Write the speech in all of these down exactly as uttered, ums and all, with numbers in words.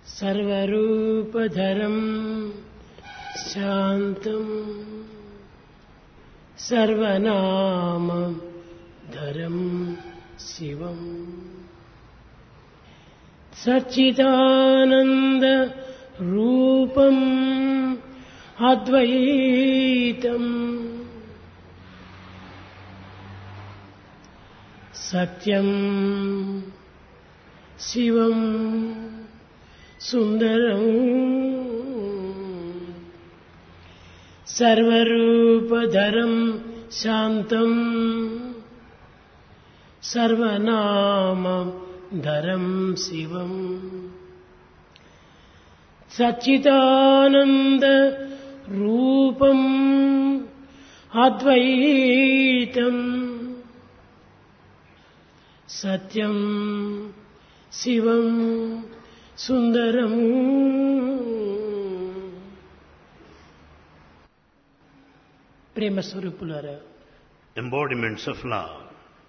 సర్వరూపధరం శాంతం సర్వనామధరం శివం సచ్చిదానంద రూపం అద్వైతం సత్యం శివం సుందరం సర్వరూపధరం శాంతం సర్వనామధరం శివం సచ్చిదానంద రూపం అద్వైతం సత్యం శివం సుందరం. ప్రేమ స్వరూపులారా, embodiments of love.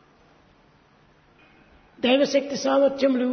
దైవశక్తి సామర్థ్యములు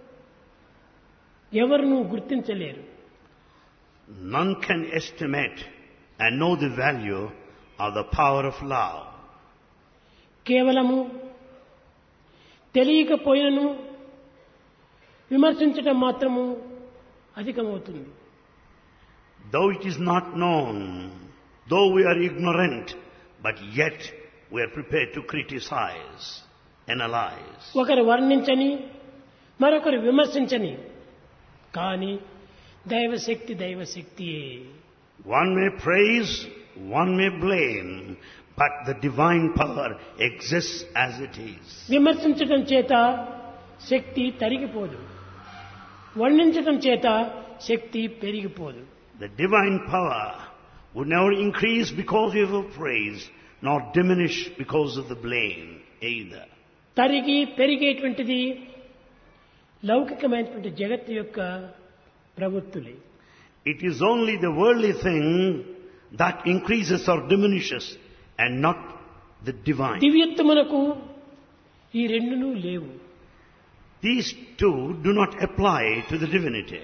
ఎవరునూ గుర్తించలేరు. None can estimate and know the value of the power of love. కేవలము తెలియకపోయినను విమర్శించటం మాత్రము అధికమవుతుంది. Though it is not known, though we are ignorant, but yet we are prepared to criticize, analyze. ఒకరు వర్ణించని మరొకరు విమర్శించని, కానీ దైవశక్తి దైవశక్తియే. One may praise, one may blame, but the divine power exists as it is. విమర్శించటం చేత శక్తి తరిగిపోదు, వర్ణించటం చేత శక్తి పెరిగిపోదు. The divine power would never increase because of your praise, nor diminish because of the blame either. తరిగి పెరిగేటువంటిది లౌకికమైనటువంటి జగత్తు యొక్క ప్రవృత్తులే. It is only the worldly thing that increases or diminishes and not the divine. దివ్యత్వమునకు ఈ రెండునూ లేవు. These two do not apply to the divinity.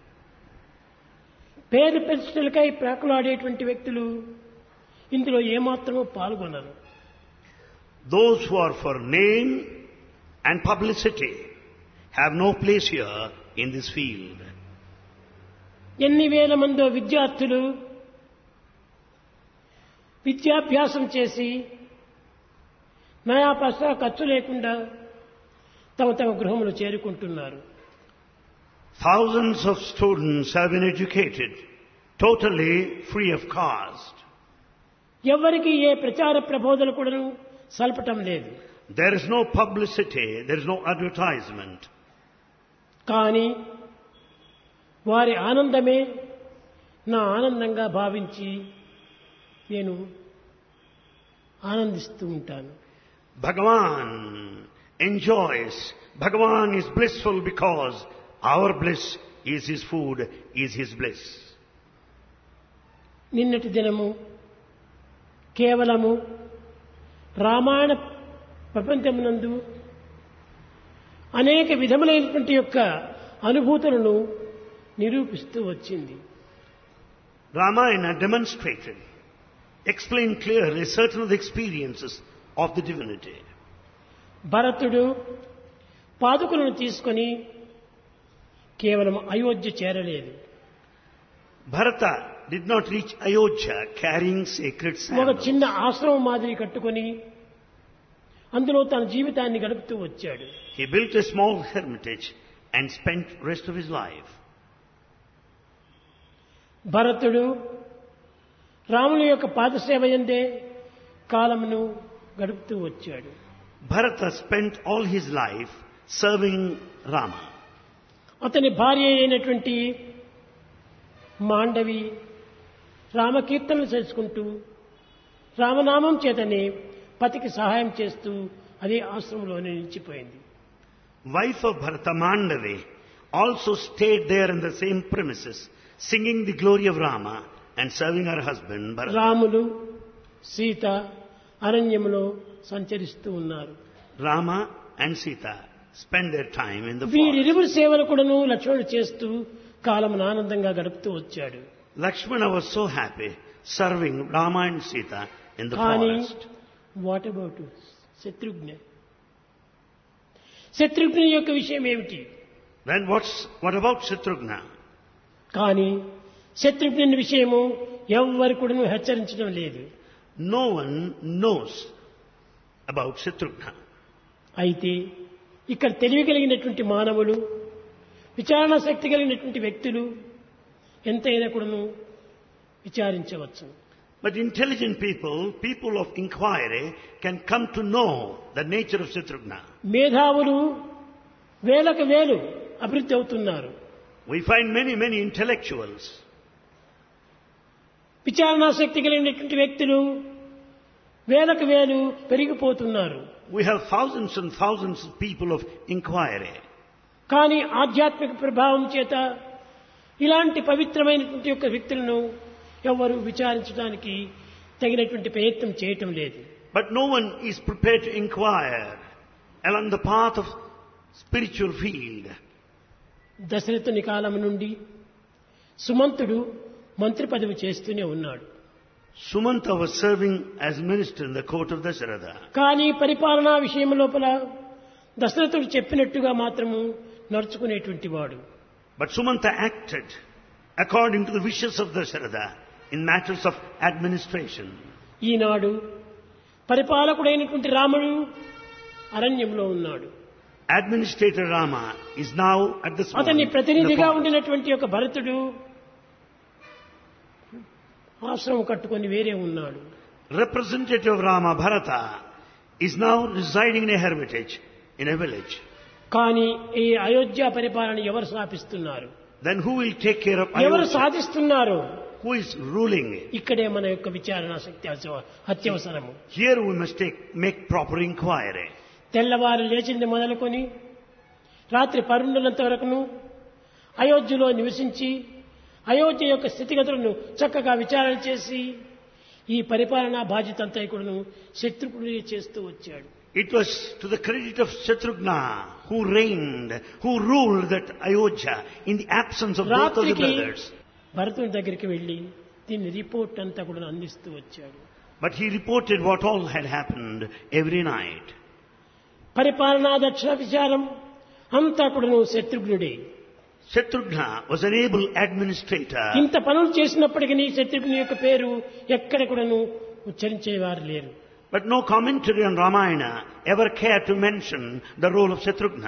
పేరు ప్రతిష్టలకై ప్రాకులాడేటువంటి వ్యక్తులు ఇందులో ఏమాత్రమూ పాల్గొనరు. Those who are for name and publicity have no place here in this field. ఎన్ని వేల మందో విద్యార్థులు విద్యాభ్యాసం చేసి నయా పైసా ఖర్చు లేకుండా తమ తమ గృహములు చేరుకుంటున్నారు. Thousands of students have been educated totally free of cost. ఎవరికి ఏ ప్రచార ప్రబోధనలు కూడా సల్పటం లేదు. There is no publicity, there is no advertisement. కానీ వారి ఆనందమే నా ఆనందంగా భావించి నేను ఆనందిస్తూ ఉంటాను. Bhagavan enjoys, Bhagavan is blissful because our bliss is his food, is his bliss. నిన్నటి దినము కేవలము రామాయణ ప్రపంచమునందు అనేక విధములైనటువంటి యొక్క అనుభూతులను నిరూపిస్తూ వచ్చింది. Ramayana demonstrated, explained clearly certain of the experiences of the divinity. భరతుడు పాదుకులను తీసుకొని కేవలం అయోధ్య చేరలేదు. Bharata did not reach Ayodhya carrying sacred ఒక sandals. చిన్న ఆశ్రమం మాదిరి కట్టుకొని అందులో తన జీవితాన్ని గడుపుతూ వచ్చాడు. He built a small hermitage and spent rest of his life. భరతుడు రాముని యొక్క పాదసేవ యందే కాలమును గడుపుతూ వచ్చాడు. Bharata spent all his life serving Rama. అతని భార్య అయినటువంటి మాండవి రామకీర్తనలు చేసుకుంటూ రామనామం చేతనే పతికి సహాయం చేస్తూ అదే ఆశ్రమంలోనే నిలిచిపోయింది. Wife of Bharata, Mandavi, also stayed there in the same premises, singing the glory of Rama and serving her husband Bharata. Ramulu Sita అరణ్యములో సంచరిస్తూ ఉన్నారు. Rama and Sita spend their time in the forest. వీరిరువురి సేవలు కూడాను లక్ష్మణుడు చేస్తూ కాలం ఆనందంగా గడుపుతూ వచ్చాడు. Lakshmana was so happy serving Rama and Sita in the కానీ forest. What about Shatrughna? Shatrughna యొక్క విషయం ఏమిటి? Then what's, what about Shatrugna? కానీ శత్రుఘ్ని విషయము ఎవ్వరు కూడా హెచ్చరించడం లేదు. No one knows about Shatrugna. అయితే ఇక్కడ తెలివి కలిగినటువంటి మానవులు, విచారణ శక్తి కలిగినటువంటి వ్యక్తులు ఎంతైనా కూడాను విచారించవచ్చు. But intelligent people, people of inquiry, can come to know the nature of Shatrugna. మేధావులు వేలకు వేలు అభివృద్ధి అవుతున్నారు. We find many, many intellectuals. విచారణ శక్తి కలిగినటువంటి వ్యక్తులు వేలకు వేలు పెరిగిపోతున్నారు. We have thousands and thousands of people of inquiry. కానీ ఆధ్యాత్మిక ప్రభావం చేత ఇలాంటి పవిత్రమైనటువంటి యొక్క వ్యక్తులను ఎవరు విచారించడానికి తగినటువంటి ప్రయత్నం చేయటం లేదు. But no one is prepared to inquire along the path of spiritual field. దశరథుని కాలం నుండి సుమంతుడు మంత్రి పదవి చేస్తూనే ఉన్నాడు. Sumanta was serving as minister in the court of Dasharatha. కానీ పరిపాలనా విషయం లోపల దశరథుడు చెప్పినట్టుగా మాత్రము నడుచుకునేటువంటి వాడు. But Sumanta acted according to the wishes of Dasharatha in matters of administration. ఈనాడు పరిపాలకుడైనటువంటి రాముడు అరణ్యంలో ఉన్నాడు. Administrator Rama is now at this moment అతని in the ప్రతినిధిగా forest. ఉండినటువంటి ఒక భరతుడు ఆశ్రమం కట్టుకొని వేరే ఉన్నాడు. Representative of Rama, Bharata, is now residing in a hermitage in a village. కానీ ఈ అయోధ్య పరిపాలన ఎవరు స్థాపిస్తున్నారు? Then who will take care of ఎవరు Ayodhya? సాధిస్తున్నారు? Who is ruling it? ఇక్కడే మన యొక్క విచారణ శక్తి అత్యవ- అత్యవసరము. Here we must take, make proper inquiry. తెల్లవారు లేచింది మొదలుకొని రాత్రి పరుండునంత వరకును అయోధ్యలో నివసించి అయోధ్య యొక్క స్థితిగతులను చక్కగా విచారణ చేసి ఈ పరిపాలనా బాధ్యత అంతా కూడాను శత్రుఘ్నుడే చేస్తూ వచ్చాడు. It was to the credit of Shatrugna who reigned, who ruled that Ayodhya in the absence of both of the రాత్రికి brothers. భరతుని దగ్గరికి వెళ్లి దీని రిపోర్ట్ అంతా కూడా అందిస్తూ వచ్చాడు. But he reported what all had happened every night. పరిపాలనా దక్షిణ విచారం అంతా కూడాను శత్రుఘ్నుడే. Shatrugna was an able administrator. ఇంత పనులు చేసినప్పటికీ శత్రుఘ్ని యొక్క పేరు ఎక్కడ కూడాను ఉచ్చరించేవారు లేరు. But no commentary on Ramayana ever cared to mention the role of Shatrugna.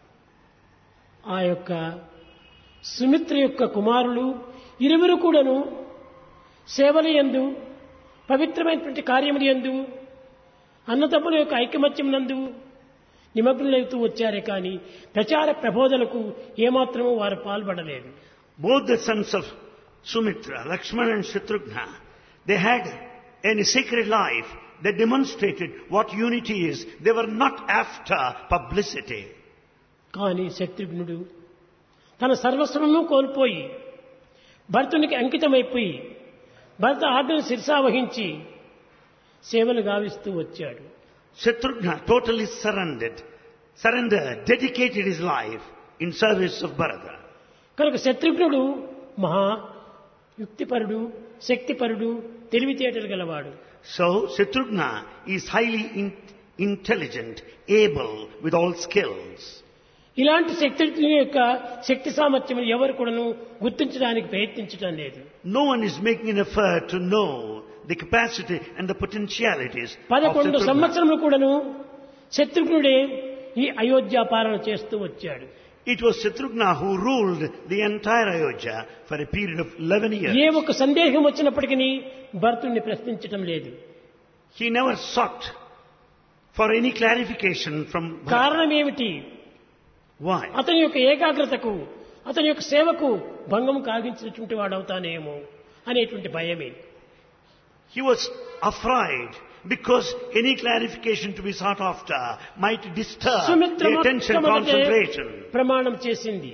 ఆ యొక్క సుమిత్ర యొక్క కుమారులు ఇరువురు కూడాను సేవల యందు పవిత్రమైనటువంటి కార్యముల యందు అన్నదమ్ముల యొక్క ఐకమత్యం నందు నిమగ్నులవుతూ వచ్చారే కానీ ప్రచార ప్రబోధనకు ఏమాత్రమూ వారు పాల్పడలేదు. Both the sons of Sumitra, Lakshmana and Shatrugna, they had a sacred life. They demonstrated what unity is. They were not after publicity. కానీ శత్రుఘ్నుడు తన సర్వస్వము కోల్పోయి భరతునికి అంకితమైపోయి భరత ఆజ్ఞను శిరసావహించి సేవలు గావిస్తూ వచ్చాడు. Shatrugna totally surrendered, surrendered, dedicated his life in service of Bharata. కనుక శత్రుఘ్నుడు మహా యుక్తిపరుడు, శక్తిపరుడు, తెలివితేటలు గలవాడు. So Shatrugna is highly in- intelligent, able with all skills. ఇలాంటి శక్తి యొక్క శక్తి సామర్థ్యం ఎవరు కూడాను గుర్తించడానికి ప్రయత్నించడం లేదు. No one is making an effort to know the capacity and the potentialities of పదకొండు Shatrugna. సంవత్సరములు కూడాను శత్రుఘ్నుడే ఈ అయోధ్య పాలన చేస్తూ వచ్చాడు. It was Shatrugna who ruled the entire Ayodhya for a period of eleven years. ఏ ఒక్క సందేహం వచ్చినప్పటికీ భరతుణ్ణి ప్రశ్నించటం లేదు. He never sought for any clarification from Bharata. కారణం ఏమిటి? Why? అతని యొక్క ఏకాగ్రతకు, అతని యొక్క సేవకు భంగం కలిగించినటువంటి వాడవుతానేమో అనేటువంటి భయమే. He was afraid because any clarification to be sought after might disturb Sumitra the attention మొట్టమొదటే concentration. ప్రమాణం చేసింది.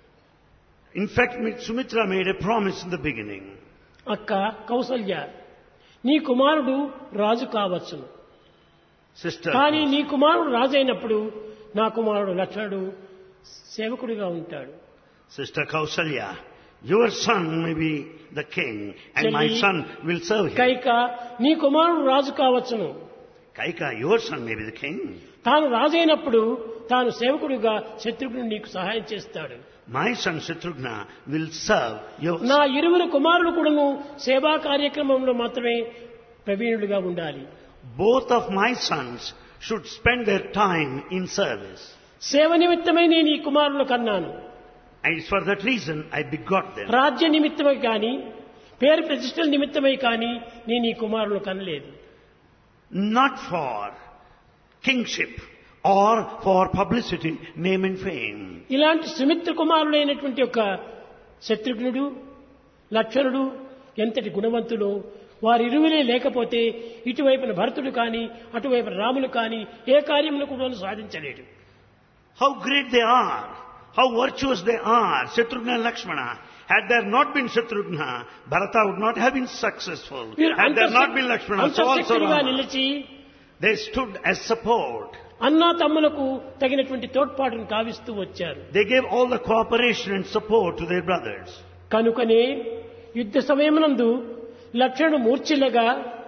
In fact, Sumitra made a promise in the beginning. అక్క కౌసల్య, నీ కుమారుడు రాజు కావచ్చును, Sister, కానీ నీ కుమారుడు రాజు అయినప్పుడు నా కుమారుడు లక్ష్మణుడు సేవకుడిగా ఉంటాడు. Sister Kausalya, your son may be the king and my Chelli, son will serve him. Kaika నీ కుమారుడు రాజు కావచ్చును. Kaika, your son may be the king. తాను రాజైనప్పుడు తాను సేవకుడిగా శత్రుఘ్నుడు నీకు సహాయం చేస్తాడు. My son Shatrughna will serve your నా ఇరువురు కుమారులు కూడాను సేవా కార్యక్రమంలో మాత్రమే ప్రవీణులుగా ఉండాలి. Both of my sons should spend their time in service. సేవ నిమిత్తమై నేను ఈ కుమారులు కన్నాను. And it's for that reason I begot them. రాజ్య నిమిత్తమై కానీ పేరు ప్రతిష్టల నిమిత్తమై కానీ నేను ఈ కుమారులు కనలేదు. Not for kingship or for publicity, name and fame. ఇలాంటి సుమిత్ర కుమారులైనటువంటి ఒక శత్రుఘ్నుడు లక్ష్మణుడు ఎంతటి గుణవంతులు. వారిరువులే లేకపోతే ఇటువైపున భరతుడు కానీ అటువైపున రాములు కానీ ఏ కార్యమును కూడా సాధించలేడు. How great they are, how virtuous they are, Shatrughna and Lakshmana. Had there not been Shatrughna, Bharata would not have been successful. Had there not been Lakshmana, so also అంతఃశక్తులుగా Rama. నిలిచి They stood as support. అన్నా తమ్ములకు తగినటువంటి తోడ్పాటును కావిస్తూ వచ్చారు. They gave all the cooperation and support to their brothers. కనుకనే యుద్ధ సమయమునందు లక్ష్మణుడు మూర్ఛిల్లగా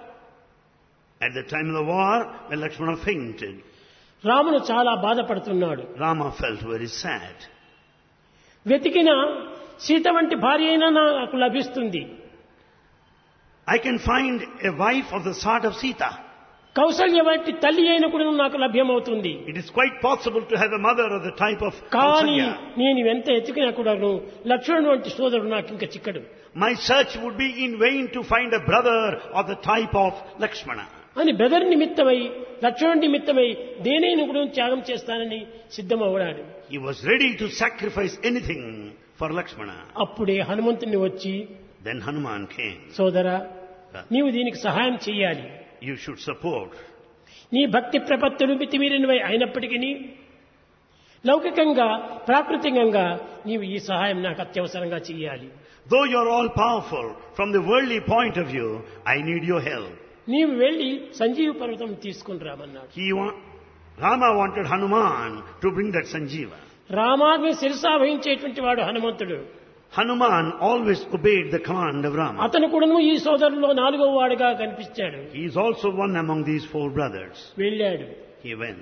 At the time of the war, when Lakshmana fainted, రాముడు చాలా బాధపడుతున్నాడు. Rama felt very sad. వెతికిన సీత వంటి భార్య అయినా నాకు లభిస్తుంది. I can find a wife of the sort of Sita. Kaushalya వంటి తల్లి అయిన కూడా నాకు లభ్యమవుతుంది. It is quite possible to have a mother of the type of కానీ Kausalya. నేను ఎంత ఎతికినా కూడా లక్ష్మణుడు వంటి సోదరుడు నాకు ఇంకా చిక్కడు My search would be in vain to find a brother of the type of Lakshmana. అని బ్రదర్ నిమిత్తమై లక్ష్మణుడి నిమిత్తమై దేనైనా కూడా త్యాగం చేస్తానని సిద్ధమవుడాడు. He was ready to sacrifice anything for Lakshmana. అప్పుడే హనుమంతుని వచ్చి Then Hanuman came. సోదరా నీవు దీనికి సహాయం చేయాలి. You should support. నీ భక్తి ప్రపత్తులు మితిమీరినవై అయినప్పటికీ లౌకికంగా ప్రాకృతికంగా నీవు ఈ సహాయం నాకు అత్యవసరంగా చేయాలి. Though you are all powerful, from the worldly point of view, I need your help. నీవు వెళ్లి సంజీవ పర్వతం తీసుకుని రామన్నాడు. He wa- Rama wanted Hanuman to bring that Sanjeeva. రామాగ్ని శిరసా వహించేటువంటి వాడు హనుమంతుడు. Hanuman always obeyed the command of Rama. అతను కూడాను ఈ సోదరులో నాలుగో వాడుగా కనిపించాడు. He is also one among these four brothers. వెళ్ళాడు. He went.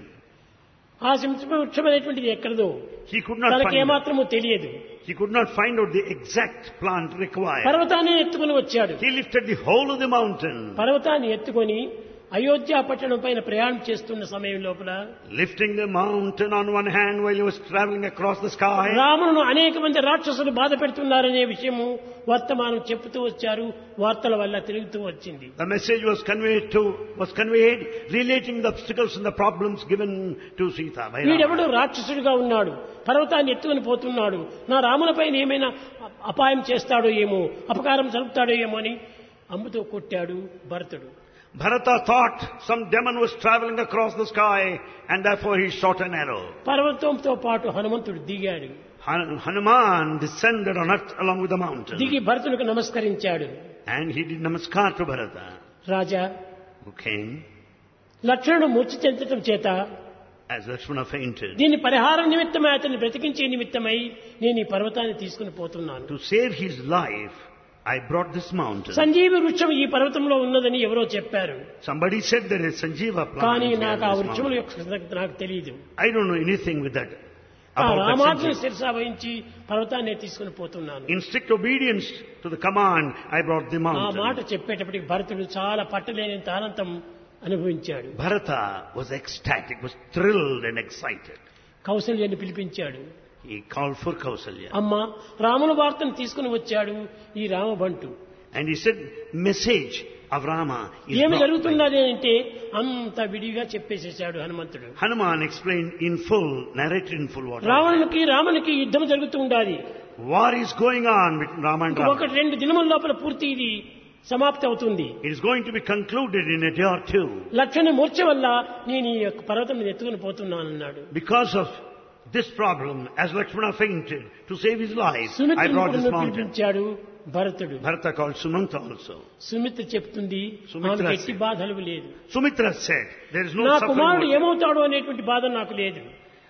ఆ వృక్షమైనటువంటిది ఎక్కడదో He could not తనకి find ఏమాత్రము తెలియదు. He could not find out the exact plant required. పర్వతాన్ని ఎత్తుకుని వచ్చాడు. He lifted the whole of the mountain. పర్వతాన్ని ఎత్తుకొని అయోధ్య పట్టణం పైన ప్రయాణం చేస్తున్న సమయం లోపల Lifting the mountain on one hand while he was traveling across the sky. రామును అనేక మంది రాక్షసులు బాధ పెడుతున్నారనే విషయము వర్తమానం చెప్తూ వచ్చారు. వార్తల వల్ల తిరుగుతూ వచ్చింది. The message was conveyed to was conveyed relating the obstacles and the problems given to Sita by వీడెవడు Rama. రాక్షసుడిగా ఉన్నాడు, పర్వతాన్ని ఎత్తుకుని పోతున్నాడు, నా రాముల పైన ఏమైనా అపాయం చేస్తాడో ఏమో, అపకారం జరుపుతాడో ఏమో అని అమ్ముతో కొట్టాడు భరతుడు. Bharata thought some demon was traveling across the sky and therefore he shot an arrow. పర్వతంతో పాటు హనుమంతుడు దిగాడు. Han- Hanuman descended on earth along with the mountain. దిగి భరతునికి నమస్కరించాడు. And he did namaskar to Bharata, Raja, who came లక్ష్మణుడు మూర్ఛ చెందటం చేత as Lakshmana fainted. దీని పరిహార నిమిత్తమై అతన్ని బ్రతికించే నిమిత్తమై నేను ఈ పర్వతాన్ని తీసుకుని పోతున్నాను. To save his life, I brought this mountain. సంజీవి వృక్షం ఈ పర్వతంలో ఉన్నదని ఎవరో చెప్పారు. Somebody said there is Sanjeeva plant కానీ here in నాకు ఆ this వృక్షముల mountain. యొక్క సంగతి నాకు తెలియదు. I don't know anything with that. ఆ About that రామాజ్ఞ Sanjeeva. శిరసా వహించి పర్వతాన్ని తీసుకుని పోతున్నాను. In strict obedience to the command, I brought the ఆ mountain. మాట చెప్పేటప్పటికి భరతుడు చాలా పట్టలేనంత ఆనందం అనుభవించాడు. Bharata was ecstatic, was thrilled and excited. కౌసల్యని పిలిపించాడు. He called for Kausalya. అమ్మ, రాముల వార్తను తీసుకుని వచ్చాడు ఈ రామబంటు. And he said, message of Rama is ఏమి brought by-" జరుగుతున్నది అంటే అంత విడిగా చెప్పేసేసాడు హనుమంతుడు. Hanuman explained in full, narrated in full what happened. రావణునికి రామునికి యుద్ధం జరుగుతూ ఉండాలి. War is going on between Rama and ఒకటి Rama. రెండు దినముల లోపల పూర్తి ఇది సమాప్తి అవుతుంది. It is going to be concluded in a day or two. లక్ష్మణ మూర్ఛ వల్ల నేను ఈ యొక్క పర్వతం మీద ఎత్తుకుని పోతున్నానన్నాడు. Because of this problem, as Lakshmana fainted, to save his life, I సుమిత్రను brought this కూడా mountain. పిలిపించాడు భరతుడు. Bharata called Sumanta also. Sumitra చెప్తుంది, సుమిత్ర ఆమెకు ఎట్టి బాధలు లేదు. Sumitra said, there is no నా suffering. కుమారుడు whatsoever. ఏమవుతాడు అనేటువంటి బాధ నాకు లేదు.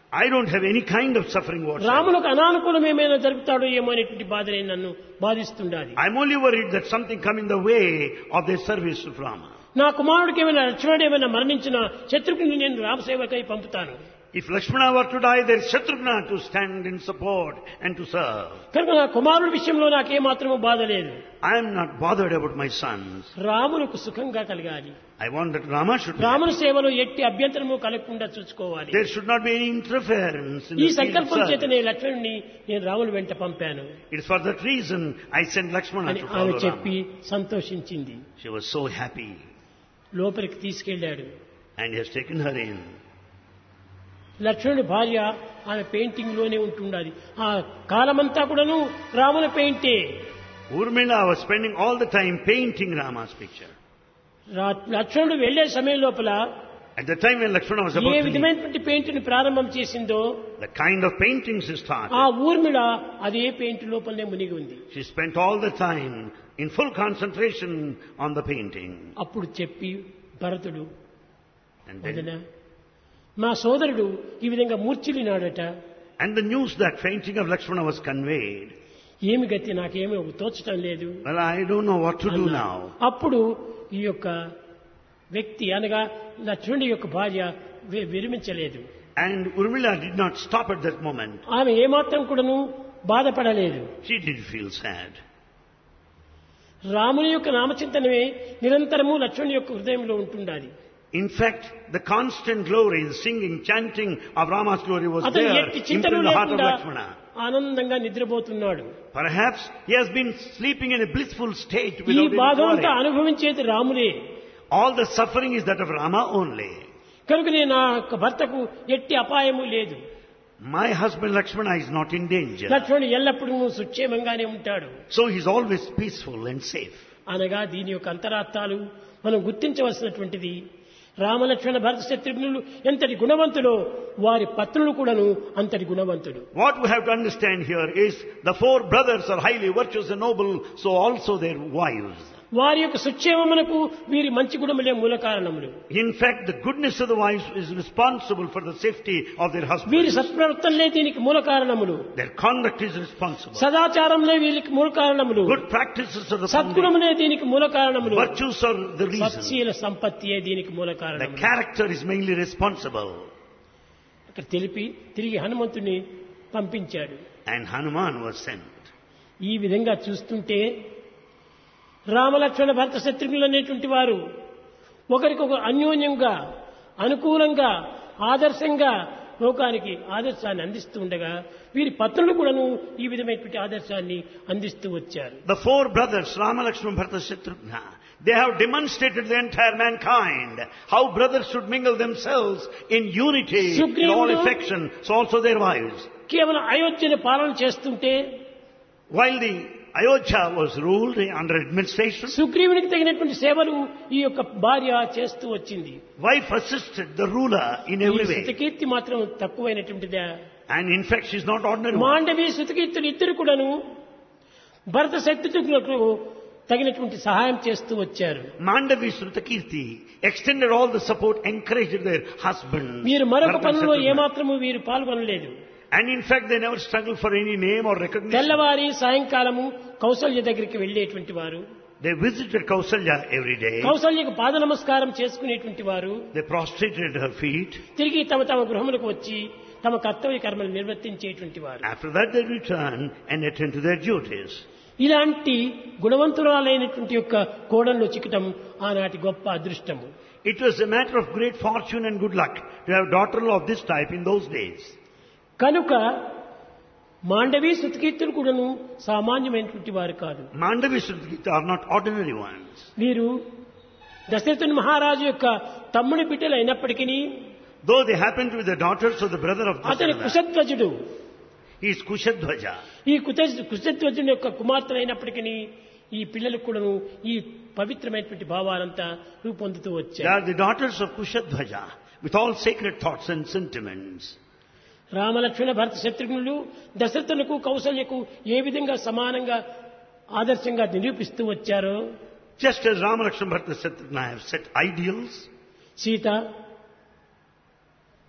I don't have any kind of suffering whatsoever. రాములకు అనానుకూలం ఏమైనా జరుగుతాడో ఏమో అనేటువంటి బాధనే నన్ను బాధిస్తుండాలి. I'm only worried that something come in the way of their service to Rama. నా కుమారుడికి ఏమైనా లక్ష్మణుడు ఏమైనా మరణించిన శత్రుఘ్ని నేను రామసేవకై పంపుతాను. If Lakshmana were to die, there is Shatrugna to stand in support and to serve. కనుక నా కుమారుడి విషయంలో నాకేమాత్రమూ బాధ లేదు. I am not bothered about my sons. రాములకు సుఖంగా కలగాలి. I want that Rama should be రాముని సేవలో ఎట్టి అభ్యంతరము కలగకుండా చూసుకోవాలి. There should not be any interference in ఈ the field of సంకల్పం service. చేతనే లక్ష్మణుని నేను రాముని వెంట పంపాను It is for that reason I sent Lakshmana అని to ఆమె follow చెప్పి Rama. సంతోషించింది. She was so happy, లోపలికి తీసుకెళ్లాడు. and he has taken her in. లక్ష్మణుడి భార్య ఆమె పెయింటింగ్ లోనే ఉంటుండాలి. ఆ కాలమంతా కూడాను రాముని పెయింటే. Urmila was spending all the time painting Rama's picture. రా- లక్ష్మణుడు వెళ్లే సమయం లోపల At the time when Lakshmana was ఏ about to leave, విధమైనటువంటి పెయింట్ ని ప్రారంభం చేసిందో the kind of paintings he ఆ started, ఊర్మిళ అదే పెయింట్ లోపలనే మునిగి ఉంది. she spent all the time in full concentration on the painting. అప్పుడు చెప్పి భరతుడు, And వదిన, then, మా సోదరుడు ఈ విధంగా మూర్ఛిల్లినాడట. and the news that fainting of Lakshmana was conveyed. ఏమి గతి నాకేమీ తోచటం లేదు. Well, I don't know what to do అన్నా. now. అప్పుడు ఈ యొక్క వ్యక్తి అనగా లక్ష్మణుడి యొక్క భార్య వి- విరమించలేదు. And Urmila did not stop at that moment. ఆమె ఏమాత్రం కూడాను బాధపడలేదు. She did feel sad. రాముని యొక్క నామచింతనమే నిరంతరము లక్ష్మణుని యొక్క హృదయంలో ఉంటుండాలి. In fact, the constant glory, the singing, chanting of Rama's glory was అతను there ఎట్టి in చింతలు the heart of లేకుండా Lakshmana. ఆనందంగా నిద్రపోతున్నాడు. Perhaps he has been sleeping in a blissful state ఈ without any బాధంతా worry. అనుభవించేది రాములే. All the suffering is that of Rama only. కనుకనే నా యొక్క భర్తకు ఎట్టి అపాయము లేదు. My husband Lakshmana is not in danger. లక్ష్మణుడు ఎల్లప్పుడూ సుక్షేమంగానే ఉంటాడు. So he is always peaceful and safe. అనగా దీని యొక్క అంతరార్థాలు మనం గుర్తించవలసినటువంటిది. రామలక్ష్మణ భరత శత్రుఘ్నులు ఎంతటి గుణవంతులో వారి పత్నులు కూడాను అంతటి గుణవంతుడు. What we have to understand here is the four brothers are highly virtuous and noble, so also their wives. వారి యొక్క సుక్షేమమునకు వీరి మంచి గుణములే మూల కారణములు. In fact, the goodness of the wives is responsible for the safety of their వీరి husbands. సత్ప్రవర్తనలే దీనికి మూల కారణములు. Their conduct is responsible. సదాచారంలే వీరికి మూల కారణములు. Good practices are the foundation. సద్గుణములే దీనికి మూల కారణములు. Virtues are the reason. సత్శీల సంపత్తియే దీనికి మూల The కారణం. character is mainly responsible. అక్కడ తెలిపి తిరిగి హనుమంతుని పంపించాడు. And Hanuman was sent. ఈ విధంగా చూస్తుంటే రామలక్ష్మణ భరత శత్రుఘ్నులు అనేటువంటి వారు ఒకరికొకరు అన్యోన్యంగా అనుకూలంగా ఆదర్శంగా లోకానికి ఆదర్శాన్ని అందిస్తూ ఉండగా వీరి పత్నులు కూడాను ఈ విధమైనటువంటి ఆదర్శాన్ని అందిస్తూ వచ్చారు. The four brothers, Rama, Lakshmana, Bharata, Shatrugna, they have demonstrated to the entire mankind how brothers should mingle themselves in unity, in all Sugrivudu- affection, so also their wives. కేవలం అయోధ్యను పాలన చేస్తుంటే While the Ayodhya was ruled under administration, సుగ్రీవునికి తగినటువంటి సేవలు ఈ యొక్క భార్య చేస్తూ వచ్చింది. wife assisted the ruler in every way. Shrutakirti మాత్రం తక్కువైనటువంటిదా? And in fact, she is not ordinary. one. Mandovi శృతకీర్తులు ఇద్దరు కూడాను భరత శత్రుఘ్నులకు తగినటువంటి సహాయం చేస్తూ వచ్చారు. Mandavi Srutakirti extended all the support, encouraged their husbands. వీరు మరొక Bharata, పనుల్లో Shatrugna. ఏమాత్రము వీరు పాల్గొనలేదు. And in fact, they never struggled for any name or recognition. తెల్లవారి సాయంకాలము కౌసల్య దగ్గరికి వెళ్లేటువంటి వారు, They visited Kausalya every day. కౌసల్యకు పాద నమస్కారం చేసుకునేటువంటి వారు They prostrated at her feet. తిరిగి తమ తమ గృహములకు వచ్చి తమ కర్తవ్య కర్మలు నిర్వర్తించేటువంటి వారు. After that, they return and attend to their duties. ఇలాంటి గుణవంతురాలైనటువంటి యొక్క కోడల్లో చిక్కటం ఆనాటి గొప్ప అదృష్టము. It was a matter of great fortune and good luck to have a daughter of this type in those days. కనుక మాండవి శృతకీర్తులు కూడాను సామాన్యమైనటువంటి వారు కాదు. Mandavi Srutakirti are not ordinary ones. వీరు దశరథుని మహారాజు యొక్క తమ్ముడి బిడ్డలు అయినప్పటికీ Though they happen to be the daughters of the brother of అతని Dasharatha, కుశధ్వజుడు. he is Kushadhwaja. ఈ కుత కుశధ్వజుని యొక్క కుమార్తెలు అయినప్పటికీ ఈ పిల్లలకు కూడాను ఈ పవిత్రమైనటువంటి భావాలంతా రూపొందుతూ They వచ్చారు. are the daughters of Kushadhwaja with all sacred thoughts and sentiments. Ramalakshmana భరత శత్రుఘ్నులు దశరథునకు కౌసల్యకు ఏ విధంగా సమానంగా ఆదర్శంగా నిరూపిస్తూ వచ్చారో Just as Rama, Lakshmana, Bharata, Shatrugna have set ideals, Sita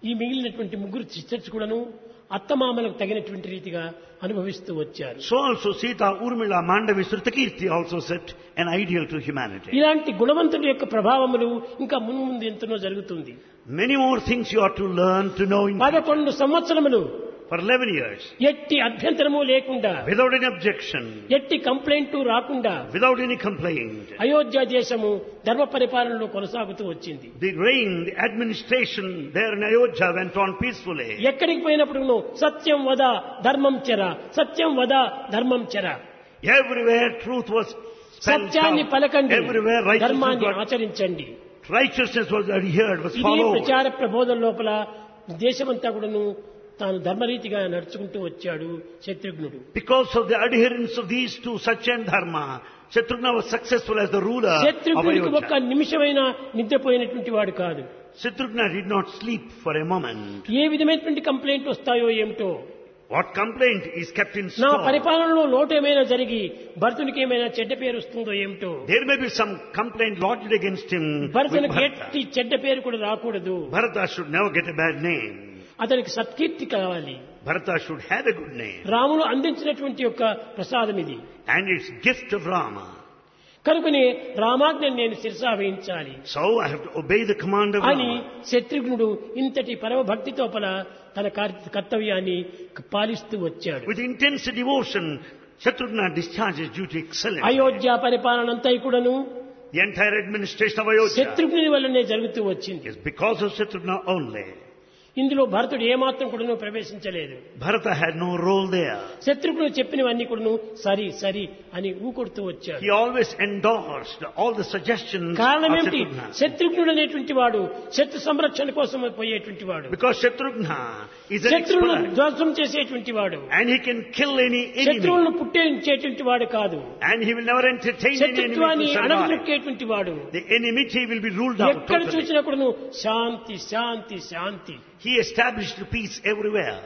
ఈ మిగిలినటువంటి ముగ్గురు సిస్టర్స్ కూడాను అత్తమామలకు తగినటువంటి రీతిగా అనుభవిస్తూ వచ్చారు. So also Sita, Urmila, Mandavi, Srutakirti also set an ideal to humanity. ఇలాంటి గుణవంతుడి యొక్క ప్రభావములు ఇంకా మున్ముందు ఎంతనో జరుగుతుంది. Many more things you are to learn to know in పదకొండు సంవత్సరములు for eleven years. ఎట్టి అభ్యంతరము లేకుండా, Without any objection, ఎట్టి కంప్లైంట్ రాకుండా without any complaint, అయోధ్య దేశము ధర్మ పరిపాలనలో కొనసాగుతూ వచ్చింది. the reign, the administration there in Ayodhya went on peacefully. ఎక్కడికి పోయినప్పుడు సత్యం వద ధర్మం చెర, సత్యం వద ధర్మం చెర. Everywhere truth was spelled సత్యాన్ని out. పలకండి, Everywhere righteousness ధర్మాన్ని was, ఆచరించండి. righteousness was adhered, was ఇది followed. ప్రచార ప్రబోధన లోపల దేశమంతా కూడాను తాను ధర్మరీతిగా నడుచుకుంటూ వచ్చాడు శత్రుఘ్నుడు. Because of the adherence of these two, Satya and Dharma, Shatrughna was successful as the ruler of శత్రుఘ్నుడికి ఒక్క Ayodhya. నిమిషమైన నిద్రపోయినటువంటి వాడు కాదు. Shatrughna did not sleep for a moment. ఏ విధమైనటువంటి కంప్లైంట్ వస్తాయో ఏమిటో, What complaint is kept in నా store? పరిపాలనలో లోటు ఏమైనా జరిగి భరతునికి ఏమైనా చెడ్డ పేరు వస్తుందో ఏమిటో, There may be some complaint lodged against him with భరతునికి Bharata. ఎట్టి చెడ్డ పేరు కూడా రాకూడదు. Bharata should never get a bad name. అతనికి సత్కీర్తి కావాలి. Bharata should have a good name. రాముడు అందించినటువంటి యొక్క ప్రసాదం ఇది. And it's gift of Rama. కనుకనే రామాజ్ఞను నేను శిరసావహించాలి So I have to obey the command of అని Rama. శత్రుఘ్నుడు ఇంతటి పరమ భక్తితో పల తన కార్- కర్తవ్యాన్ని పాలిస్తూ వచ్చాడు. With intense devotion, Shatrughna discharges duty excellently. Ayodhya పరిపాలన అంతా కూడాను The entire administration of Ayodhya శత్రుఘ్నుని వల్లనే జరుగుతూ వచ్చింది. is because of Shatrughna only. ఇందులో భరతుడు ఏమాత్రం కూడాను ప్రవేశించలేదు. Bharata had no role there. శత్రుఘ్నుడు చెప్పినవన్నీ కూడాను సరి సరి అని ఊకొడుతూ వచ్చాడు. He always endorsed all the suggestions of కారణం ఏమిటి? Shatrughna. శత్రుఘ్నుడు అనేటువంటి వాడు శత్రు సంరక్షణ కోసం పోయేటువంటి వాడు, Because Shatrughna is an శత్రువులను expert. ధ్వంసం చేసేటువంటి వాడు, And he can kill any enemy. శత్రువులను పుట్టించేటువంటి వాడు కాదు, And he will never entertain any enemy శత్రుత్వాన్ని to survive. అణగదొక్కేటువంటి వాడు. The enmity will be ruled out ఎక్కడ totally. చూసినా కూడాను శాంతి శాంతి శాంతి. He established peace everywhere.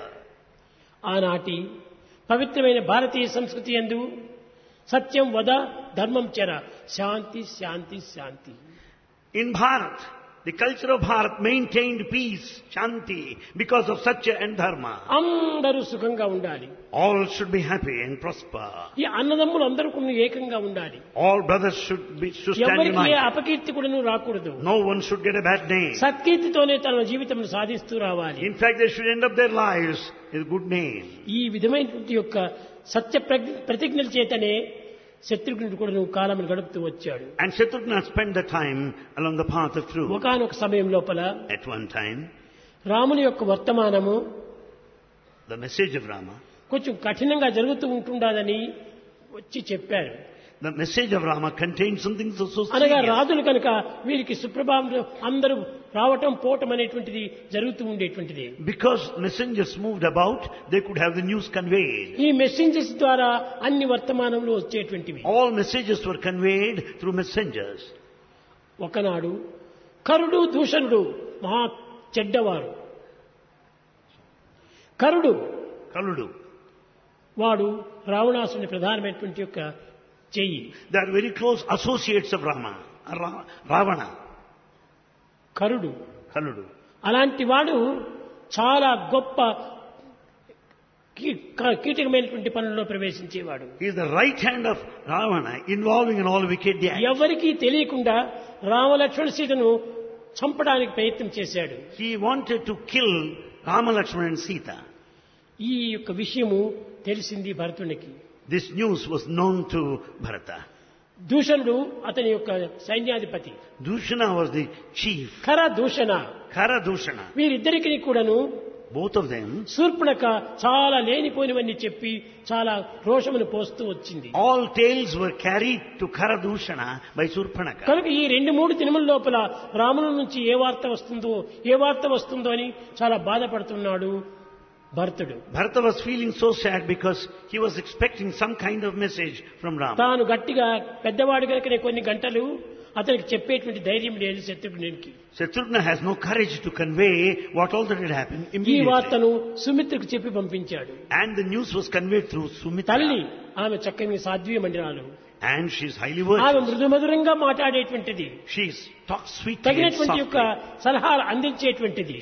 ఆనాటి పవిత్రమైన భారతీయ సంస్కృతి యందు సత్యం వద ధర్మం చెర, శాంతి శాంతి శాంతి. In Bharat, the culture of Bharat maintained peace, Shanti, because of Satya and Dharma. అందరూ సుఖంగా ఉండాలి. All should be happy and prosper. ఈ అన్నదమ్ములు అందరూ కొన్ని ఏకంగా ఉండాలి. All brothers should be should stand ఎవరికి ఏ united. అపకీర్తి కూడాను రాకూడదు. No one should get a bad name. సత్కీర్తితోనే తన జీవితం సాధిస్తూ రావాలి. In fact, they should end up their lives with good name. ఈ విధమైనటువంటి యొక్క సత్య ప్రజ్ఞ- ప్రతిజ్ఞల చేతనే శత్రుఘ్నుడు కూడా నువ్వు కాలం గడుపుతూ వచ్చాడు. And Shatrughna spent the time along the path of truth. ఒకానొక సమయం లోపల At one time, రాముని యొక్క వర్తమానము the message of Rama, కొంచెం కఠినంగా జరుగుతూ ఉంటుండదని వచ్చి చెప్పారు. the message of Rama contains something so, so అనగా serious. రాజులు కనుక వీరికి సుప్రభావం అందరూ రావటం పోవటం అనేటువంటిది జరుగుతూ ఉండేటువంటిది. Because messengers moved about, they could have the news conveyed. ఈ మెసెంజర్స్ ద్వారా అన్ని వర్తమానములు వచ్చేటువంటివి. All messages were conveyed through messengers. ఒకనాడు కరుడు దూషణుడు మహా చెడ్డవారు. కరుడు Kaludu. వాడు రావణాసుని ప్రధానమైనటువంటి యొక్క చెయ్యి. They are very close associates of Rama. Ra- Ravana. కరుడు Kaludu. అలాంటి వాడు చాలా గొప్ప కీ- క- కీటకమైనటువంటి పనుల్లో ప్రవేశించేవాడు. He is the right hand of Ravana, involving in all wicked acts. ఎవరికీ తెలియకుండా రామలక్ష్మణ సీతను చంపడానికి ప్రయత్నం చేశాడు. He wanted to kill Rama, Lakshmana and Sita. ఈ యొక్క విషయము తెలిసింది భరతునికి. This news was known to Bharata. దూషణుడు అతని యొక్క సైన్యాధిపతి. Dushana was the chief. ఖర దూషణ Kara Dushana. వీరిద్దరికి కూడాను Both of them, శూర్పణఖ చాలా లేనిపోయినవన్నీ చెప్పి చాలా రోషమును పోస్తూ వచ్చింది. all tales were carried to Kara Dushana by Surpanaka. కనుక ఈ రెండు మూడు దినముల లోపల రాముల నుంచి ఏ వార్త వస్తుందో ఏ వార్త వస్తుందో అని చాలా బాధపడుతున్నాడు భరతుడు. Bharata was feeling so sad because he was expecting some kind of message from Rama. తాను గట్టిగా పెద్దవాడు కనుకనే కొన్ని గంటలు అతనికి చెప్పేటువంటి ధైర్యం లేదు శత్రుఘ్నునికి. Shatrughna has no courage to convey what all that had happened ఈ immediately. వార్తను సుమిత్రకు చెప్పి పంపించాడు. And the news was conveyed through Sumitra. తల్లి ఆమె చక్కని Sadhvi మండిరాలు, And she is highly ఆమె virtuous. మృదుమధురంగా మాట్లాడేటువంటిది, She talks sweetly and తగినటువంటి యొక్క softly. సలహాలు అందించేటువంటిది. She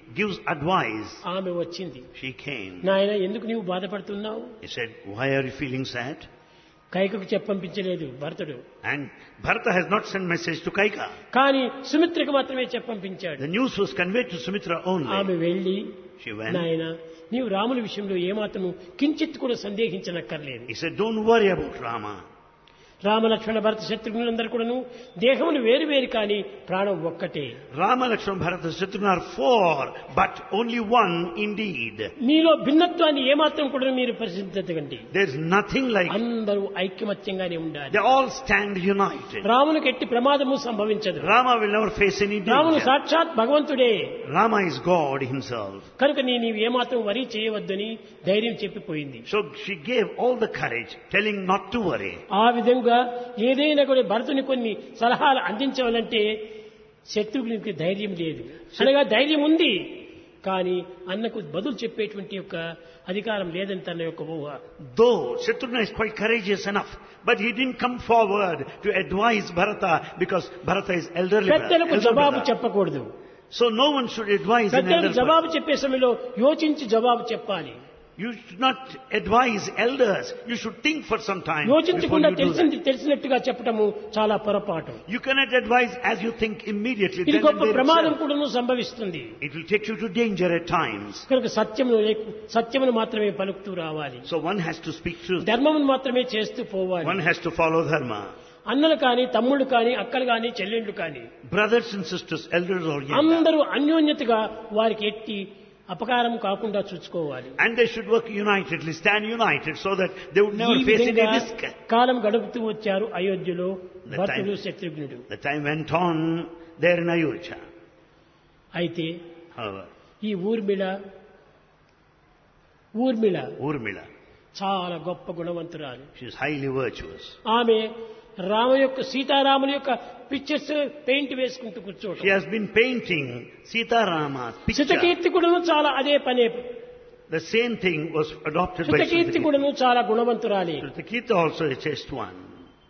gives advice. ఆమె వచ్చింది. She came. నాయన ఎందుకు నీవు బాధపడుతున్నావు? He said, why are you feeling sad? కైకకు చెప్పంపించలేదు భరతుడు. And Bharata has not sent message to Kaika. కానీ సుమిత్రకు మాత్రమే చెప్పంపించాడు. The news was conveyed to Sumitra only. ఆమె వెళ్ళి, She went. నాయన నీవు రాముల విషయంలో ఏమాత్రము కించిత్ కూడా సందేహించనక్కర్లేదు. He said, don't worry about Rama. Rama Lakshmana భరత శత్రుఘ్నులందరూ కూడాను దేహములు వేరు వేరు కానీ ప్రాణం ఒక్కటే. Rama, Lakshmana, Bharata, Shatrugna are four, but only one indeed. మీలో భిన్నత్వాన్ని ఏమాత్రం కూడా మీరు పరిశీలించకండి. There is nothing like. అందరూ ఐక్యమత్యంగానే ఉండాలి. They all stand united. రామునికి ఎట్టి ప్రమాదము సంభవించదు. Rama will never face any రాముడు danger. సాక్షాత్ భగవంతుడే. Rama is God himself. కనుక నీ నీవు ఏమాత్రం వరి చేయవద్దని ధైర్యం చెప్పిపోయింది. So she gave all the courage, telling not to worry. ఆ విధంగా ఏదైనా కూడా భరతుని కొన్ని సలహాలు అందించాలంటే శత్రుఘ్నునికి ధైర్యం లేదు. అనగా ధైర్యం ఉంది కానీ అన్నకు బదులు చెప్పేటువంటి యొక్క అధికారం లేదని తన యొక్క ఊహ. Though Shatrugna is quite courageous enough, but he didn't come forward to advise Bharata because Bharata is elderly. పెద్దలకు elder జవాబు brother. చెప్పకూడదు. So no one should advise an elder పెద్దలకు brother. జవాబు చెప్పే సమయంలో యోచించి జవాబు చెప్పాలి. You should not advise elders. You should think for some time before యోచించకుండా you do తెలిసింది that. తెలిసినట్టుగా చెప్పటము చాలా పొరపాటు. You cannot advise as you think immediately. ఇది Then గొప్ప and there ప్రమాదం itself. కూడాను సంభవిస్తుంది. It will take you to danger at times. కనుక సత్యమును సత్యమును మాత్రమే పలుకుతూ రావాలి. So one has to speak truth. ధర్మమును మాత్రమే చేస్తూ పోవాలి. One has to follow dharma. అన్నలు కానీ తమ్ముళ్ళు కానీ అక్కలు కానీ చెల్లెండ్లు కానీ Brothers and sisters, elders or younger. అందరూ అన్యోన్యతగా వారికి ఎట్టి అపకారం కాకుండా చూసుకోవాలి. And they should work unitedly, stand united so that they would never ఈ face any విధంగా risk. కాలం గడుపుతూ వచ్చారు అయోధ్యలో The భరతుడు time- Shatrughnudu. The time went on there in Ayodhya. అయితే However, ఈ ఊర్మిళ ఊర్మిళ Urmila, చాలా గొప్ప గుణవంతురాలు. she is highly virtuous. ఆమె రామ యొక్క సీతారాముల యొక్క పిక్చర్స్ పెయింట్ వేసుకుంటూ She కూర్చోవడం. has been painting Sita Rama's picture. Shatakirti కూడాను చాలా అదే పనే. The same thing was adopted by శతకీర్తి Sritakirti. కూడాను చాలా గుణవంతురాలి. Sritakirti also a chaste one.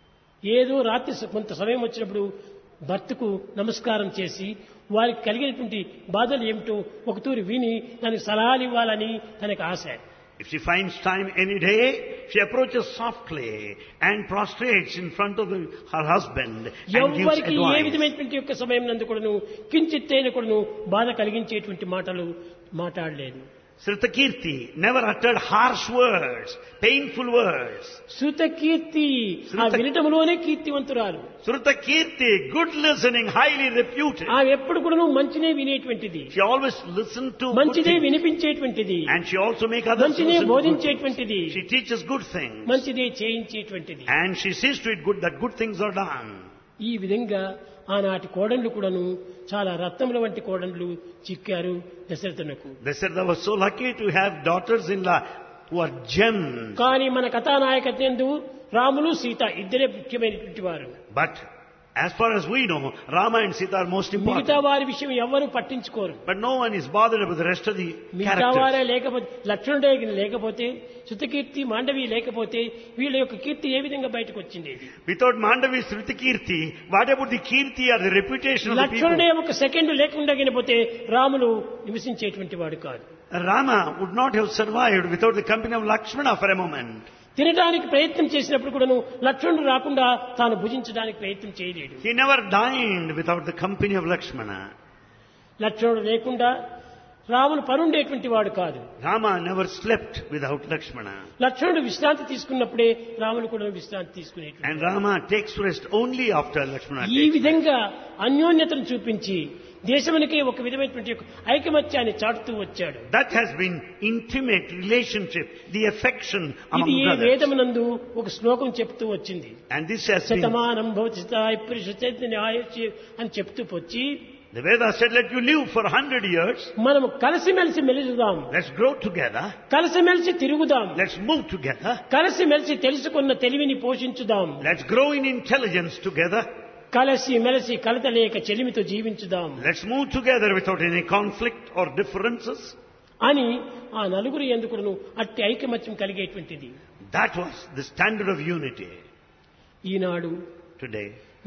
ఏదో రాత్రి స- కొంత సమయం వచ్చినప్పుడు భర్తకు నమస్కారం చేసి వారికి కలిగినటువంటి బాధలు ఏమిటో ఒకతూరి విని దానికి సలహాలు ఇవ్వాలని తనకు ఆశ. If she finds time any day, she approaches softly and prostrates in front of the, her husband and gives ఎవరికి ఏ advice. విధమైనటువంటి యొక్క సమయం నందు కూడాను కించిత్తైన కూడాను బాధ కలిగించేటువంటి మాటలు మాట్లాడలేదు. Sritakirti never uttered harsh words, painful words. శృత కీర్తి ఆ శృత- వినటంలోనే కీర్తివంతురాలు. Sritakirti, good listening, highly reputed. ఆ ఎప్పుడు కూడాను మంచినే వినేటువంటిది, She always listened to good మంచిదే things. వినిపించేటువంటిది, And she also make others మంచినే listen to good things. బోధించేటువంటిది, She teaches good things. మంచిదే చేయించేటువంటిది. And she sees to it good that good things are done. ఈ విధంగా ఆనాటి కోడళ్ళు కూడాను చాలా రత్నముల వంటి కోడళ్ళు చిక్కారు దశరథునకు. Dasharatha was so lucky to have daughters-in-law who are gems. కానీ మన కథానాయకత్వందు రాములు సీత ఇద్దరే ముఖ్యమైనటువంటి వారు. But as far as we know, Rama and Sita are most మిగతా important. వారి విషయం ఎవ్వరూ పట్టించుకోరు. But no one is bothered about the rest of the మిగతా వారే characters. లేకపోతే లక్ష్మణుడే లేకపోతే శృతకీర్తి మాండవి లేకపోతే వీళ్ళ యొక్క కీర్తి ఏ విధంగా బయటకు వచ్చింది? Without Mandavi, Sritakirti, what about the Kirti or the reputation of the లక్ష్మణుడే people? ఒక సెకండ్ లేకుండా పోతే రాములు నివసించేటువంటి వాడు కాదు. Rama would not have survived without the company of Lakshmana for a moment. తినడానికి ప్రయత్నం చేసినప్పుడు కూడాను లక్ష్మణుడు రాకుండా తాను భుజించడానికి ప్రయత్నం చేయలేడు. He never dined without the company of Lakshmana. లక్ష్మణుడు లేకుండా రాములు పరుండేటువంటి వాడు కాదు. Rama never slept without Lakshmana. లక్ష్మణుడు విశ్రాంతి తీసుకున్నప్పుడే రాములు కూడా విశ్రాంతి తీసుకునేటువంటి. And Rama takes rest only after Lakshmana ఈ takes rest. విధంగా అన్యోన్యతను చూపించి దేశమునికే ఒక విధమైనటువంటి ఒక ఐకమత్యాన్ని చాటుతూ వచ్చాడు. That has been intimate relationship, the affection among ఇది ఈ brothers. వేదమునందు ఒక శ్లోకం చెప్తూ వచ్చింది. And this has been, Shatamanam Bhavati శతాయ పురుష అని చెప్తూ వచ్చి the Veda said, let you live for a hundred years. మనము కలిసిమెలిసి మెలుగుదాం, Let's grow together. కలిసిమెలిసి తిరుగుదాం, Let's move together. కలిసిమెలిసి తెలుసుకున్న తెలివిని పోషించుదాం, Let's grow in intelligence together. కలిసి మెలిసి కలతలేక చెలిమితో జీవించుదాం Let's move together without any conflict or differences. అని ఆ నలుగురు ఎందుకును అట్టి ఐకమత్యం కలిగేటువంటిది. That was the standard of unity. Eenadu Today,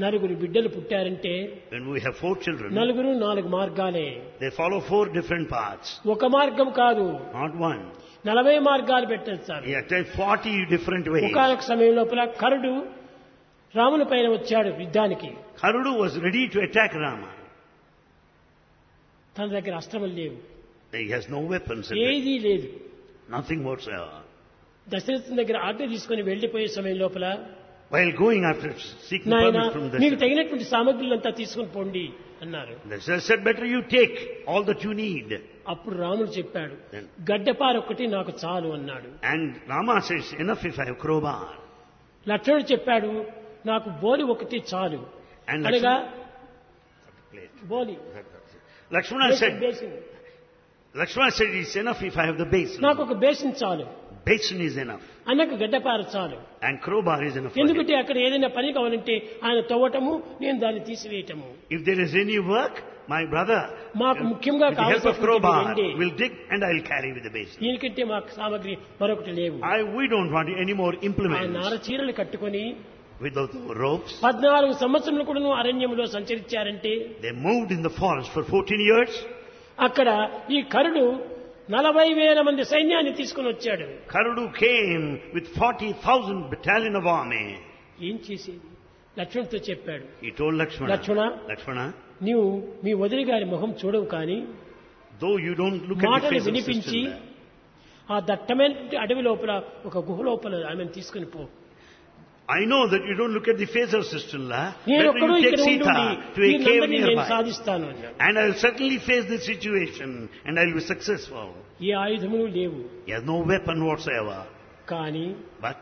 నలుగురు బిడ్డలు పుట్టారంటే when we have four children, నలుగురు నాలుగు మార్గాలే. they follow four different paths, ఒక మార్గం కాదు, not one. నలభై మార్గాలు పెట్టేస్తారు. He attacked forty different ways. ఒకనొక సమయం లోపల కరుడు రాముని పైన వచ్చాడు యుద్ధానికి. Karudu was ready to attack Rama. తన దగ్గర అస్త్రములు లేవు, He has no weapons, ఏదీ లేదు. nothing whatsoever. దశరథుని దగ్గర ఆజ్ఞ తీసుకుని వెళ్లిపోయే సమయం లోపల, While going after seeking నాయన permission from మీకు the తగినటువంటి సామగ్రులంతా తీసుకుని పోండి అన్నారు. Dasharatha said, better you take all that you need. అప్పుడు రాముడు చెప్పాడు, Then- గడ్డపార ఒకటి నాకు చాలు అన్నాడు. And Rama says, enough if I have crowbar. లక్ష్మణుడు చెప్పాడు, నాకు బోలి ఒకటి చాలు And అనగా Lakshmana, బోలి Lakshmana said, బేసిన్, Lakshmana said, it's enough if I have the basin. నాకు ఒక బేసిన్ చాలు, Basin is enough. అన్నకు గడ్డపార చాలు. And crowbar is enough for him. ఎందుకంటే అక్కడ ఏదైనా పని కావాలంటే ఆయన తవ్వటము, నేను దాన్ని తీసివేయటము. If there is any work, my brother, మాకు ముఖ్యంగా with the help of కావాల్సినటువంటి crowbar, రెండే. will dig and I'll carry with the basin. దీనికంటే మాకు సామగ్రి మరొకటి లేవు. I, we don't want any more ఆ implements. నార చీరలు కట్టుకొని With those ropes, పద్నాలుగు సంవత్సరములు కూడా అరణ్యంలో సంచరించారంటే they moved in the forest for fourteen years. అక్కడ ఈ కరుడు నలభై వేల మంది సైన్యాన్ని తీసుకుని వచ్చాడు. Karudu came with forty thousand battalion of army. ఏం చేసేది? లక్ష్మణుడితో చెప్పాడు, He told Lakshmana, Lakshmana, Lakshmana, నీవు మీ వదిలి గారి మొహం చూడవు కానీ though you don't look at the మాటలు face of వినిపించి sister, ఆ దట్టమైన అడవి లోపల ఒక గుహ లోపల ఆమెను తీసుకుని పో. I know that you don't look at the face of sister-in-law. నేను Better ఒక్కడూ you take ఇక్కడ ఉండి Sita to a cave వీళ్ళందరినీ నేను nearby. సాధిస్తాను అన్నాడు. And I'll certainly face this situation and I'll be successful. ఏ ఆయుధములు లేవు, He has no weapon whatsoever. కానీ But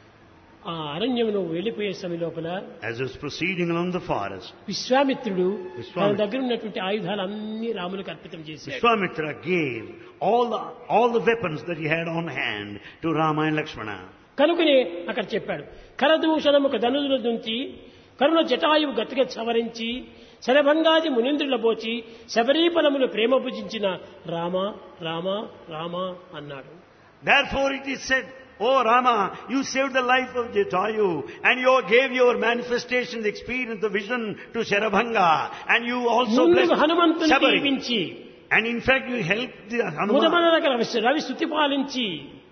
ఆ అరణ్యంలో వెళ్లిపోయే సమయం లోపల as he was proceeding along the forest, విశ్వామిత్రుడు తన విశ్వామిత్రుడు దగ్గర ఉన్నటువంటి ఆయుధాలన్నీ రాములకు అర్పితం చేశాడు. Vishwamitra gave all the, all the weapons that he had on hand to Rama and Lakshmana. కనుకనే అక్కడ చెప్పాడు, కరదూషణముక ధనుల నుంచి కరుణ జటాయువు గతిగా సవరించి శరభంగాది మునింద్రుల బోచి శబరీపలములు ప్రేమ భుజించిన రామ రామ రామ అన్నాడు. Therefore it is said, oh Rama, you saved the life of Jatayu and you gave your manifestation, the experience, the vision to Sharabhanga and you also ముందుకు blessed హనుమంతుని Sabari. దీవించి And in fact you helped the Hanuman. ముదమనరక Ravi స్తుతి పాలించి